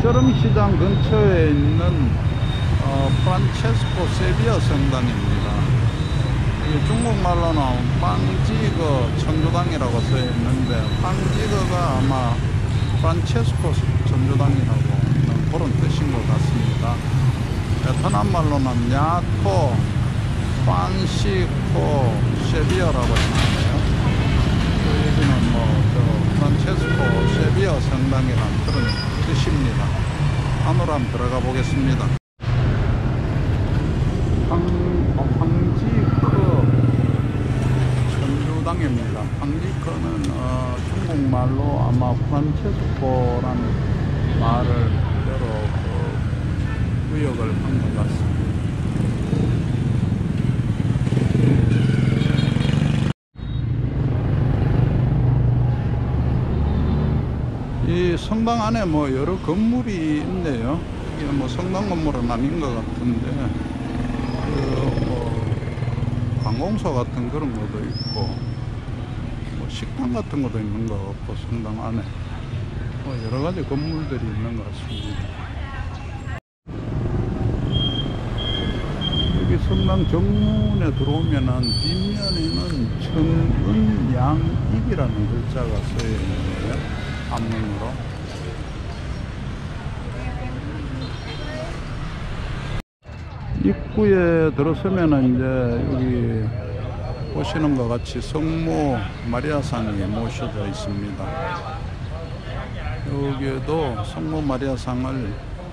저름시장 근처에 있는 프란체스코 세비야 성당입니다. 이게 중국말로는 빵지거 천주당이라고 써 있는데, 빵지거가 아마 프란체스코 천주당이라고 그런 뜻인 것 같습니다. 베트남 말로는 야토 프란시코 세비야라고 하나요? 여기는 프란체스코 세비야 성당이라는 그런 뜻입니다. 안으로 한번 들어가 보겠습니다. 황지커 천주당입니다. 황지커는 중국말로 아마 프란체스코라는 말을 그대로 의역을 한 것 같습니다. 이 성당 안에 여러 건물이 있네요. 이게 성당 건물은 아닌 것 같은데, 관공서 같은 그런 것도 있고, 식당 같은 것도 있는 것 같고, 성당 안에 여러 가지 건물들이 있는 것 같습니다. 여기 성당 정문에 들어오면은 뒷면에는 청은양입이라는 글자가 쓰여 있는데요. 앞문으로. 입구에 들어서면은 이제 여기 보시는 것 같이 성모 마리아상이 모셔져 있습니다. 여기에도 성모 마리아상을,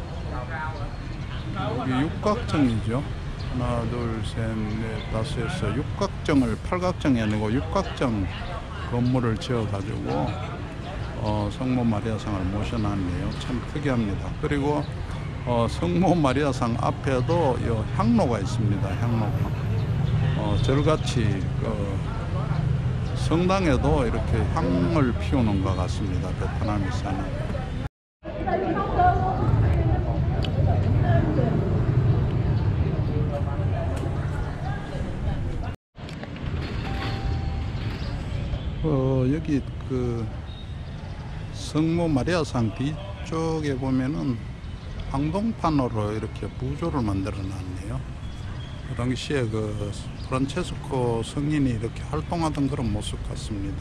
여기 육각정이죠. 하나, 둘, 셋, 넷, 다섯, 여섯, 육각정을 팔각정이 아니고 육각정 건물을 지어 가지고 성모 마리아상을 모셔놨네요. 참 특이합니다. 그리고 성모 마리아상 앞에도 향로가 있습니다. 향로가 절같이 성당에도 이렇게 향을 피우는 것 같습니다. 베트남에서는. 여기 성모 마리아상 뒤쪽에 보면은 황동판으로 이렇게 부조를 만들어 놨네요. 그 당시에 프란체스코 성인이 이렇게 활동하던 그런 모습 같습니다.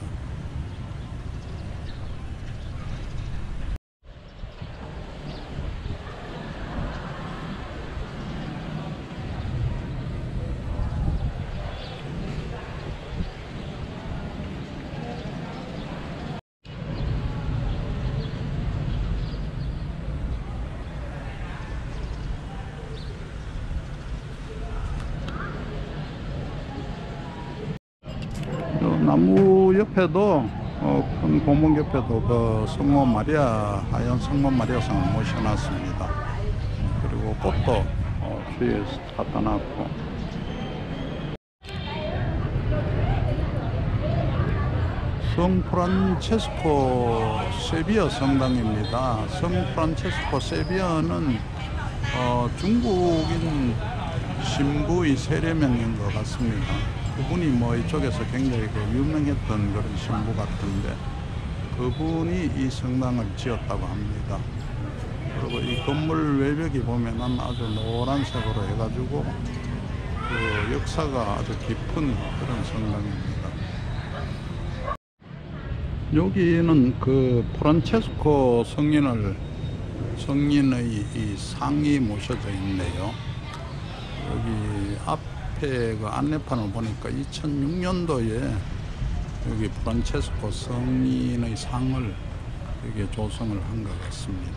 나무 옆에도 큰 고목 옆에도 성모 마리아, 하얀 성모 마리아상을 모셔놨습니다. 그리고 꽃도 주위에 갖다 놨고, 성 프란체스코 세비야 성당입니다. 성 프란체스코 세비야는 중국인 신부의 세례명인 것 같습니다. 그분이 이쪽에서 굉장히 유명했던 그런 신부 같은데, 그분이 이 성당을 지었다고 합니다. 그리고 이 건물 외벽이 보면은 아주 노란색으로 해가지고 역사가 아주 깊은 그런 성당입니다. 여기는 프란체스코 성인의 이 상이 모셔져 있네요. 여기 앞에 안내판을 보니까 2006년도에 여기 프란체스코 성인의 상을 여기에 조성을 한 것 같습니다.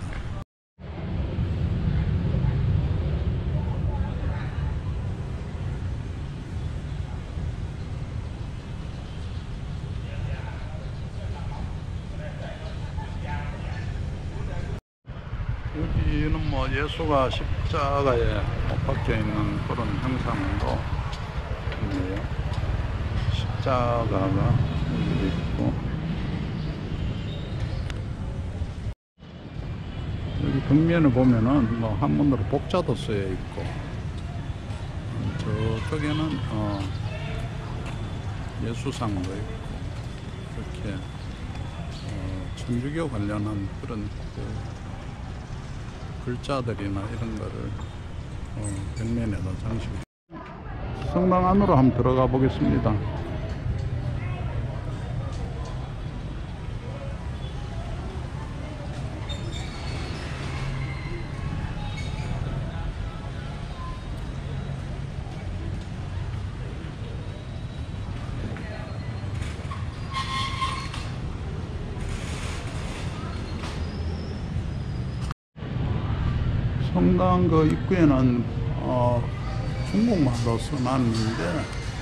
여기는 예수가 십자가에 못 박혀 있는 그런 형상도 있네요. 십자가가 여기 있고, 여기 벽면을 보면은 한문으로 복자도 쓰여 있고, 저쪽에는 예수상도 있고, 이렇게 천주교 관련한 그런 글자들이나 이런 거를 벽면에다 장식. 성당 안으로 한번 들어가 보겠습니다. 성당 그 입구에는 중국말로 써놨는데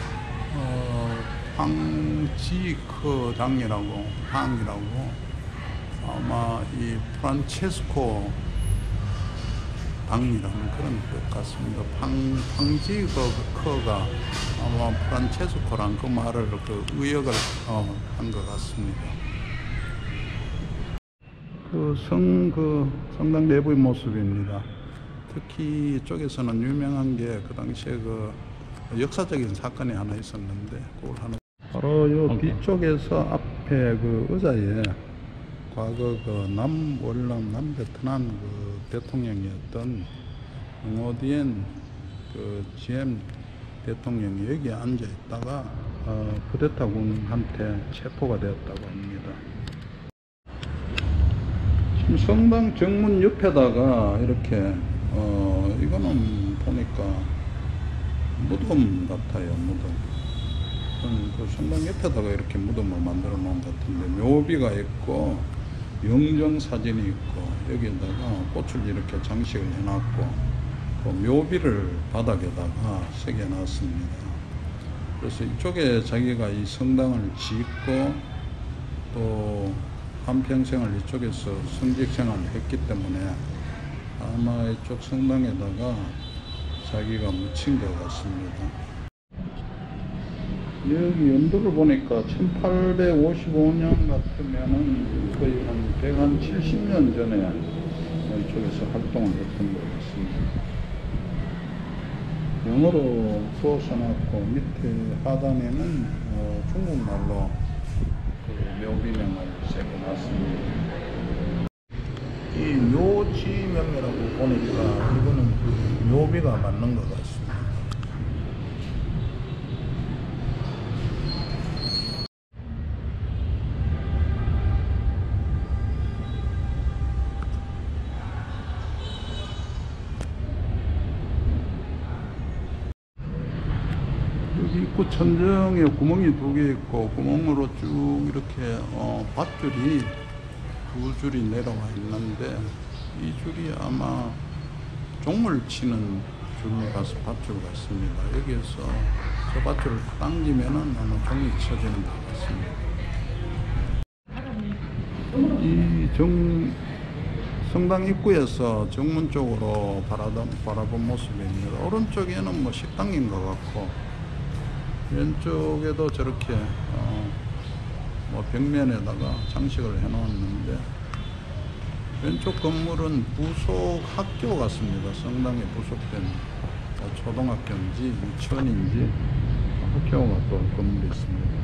황지크당이라고 황이라고 아마 이 프란체스코 당이라는 그런 뜻 같습니다. 황지크가 아마 프란체스코란 그 말을 그 의역을 한 것 같습니다. 그 성당 내부의 모습입니다. 특히 이쪽에서는 유명한 게 그 당시에 그 역사적인 사건이 하나 있었는데 그걸 하는 바로 요 뒤쪽에서 앞에 그 의자에 과거 그 남월남 남베트남 그 대통령이었던 응오디엔 그 GM 대통령이 여기에 앉아 있다가 쿠데타군한테 체포가 되었다고 합니다. 지금 성당 정문 옆에다가 이렇게 이거는 보니까 무덤 같아요. 무덤. 그 성당 옆에다가 이렇게 무덤을 만들어 놓은 것 같은데 묘비가 있고 영정 사진이 있고 여기에다가 꽃을 이렇게 장식을 해놨고 그 묘비를 바닥에다가 새겨놨습니다. 그래서 이쪽에 자기가 이 성당을 짓고 또 한평생을 이쪽에서 성직 생활을 했기 때문에 아마 이쪽 성당에다가 자기가 묻힌 것 같습니다. 여기 연도를 보니까 1855년 같으면은 거의 한 170년 전에 이쪽에서 활동을 했던 것 같습니다. 영어로 써놨고 밑에 하단에는 중국말로 그 묘비명을 새겨놨습니다. 이 묘지명이라고 보니까 이거는 그 묘비가 맞는 것 같습니다. 여기 입구 천정에 구멍이 2개 있고 구멍으로 쭉 이렇게 밧줄이 2줄이 내려와 있는데 이 줄이 아마 종을 치는 줄이라서 밧줄 같습니다. 여기에서 저 밧줄을 당기면은 아마 종이 쳐지는 것 같습니다. 이 성당 입구에서 정문 쪽으로 바라본 모습입니다. 오른쪽에는 뭐 식당인 것 같고 왼쪽에도 저렇게 뭐 벽면에다가 장식을 해 놓았는데 왼쪽 건물은 부속 학교 같습니다. 성당에 부속된 초등학교인지 유치원인지 학교가 또 건물이 있습니다.